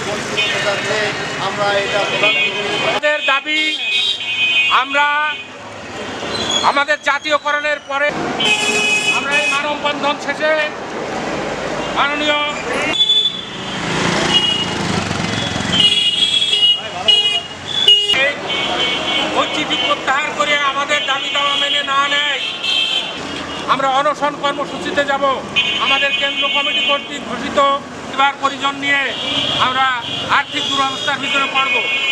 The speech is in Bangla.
বঞ্চিত হতে যাচ্ছে। আমরা এটা আমাদের দাবি, আমরা আমাদের জাতীয়করণের পরে আমরা এই মানববন্ধন শেষে মাননীয় চিঠি প্রত্যাহার করে আমাদের দাবি দাওয়া মেনে না নেয় আমরা অনশন কর্মসূচিতে যাব। আমাদের কেন্দ্র কমিটি কর্তৃক ঘোষিত পরিবার পরিজন নিয়ে আমরা আর্থিক দুরবস্থার ভিতরে পড়ব।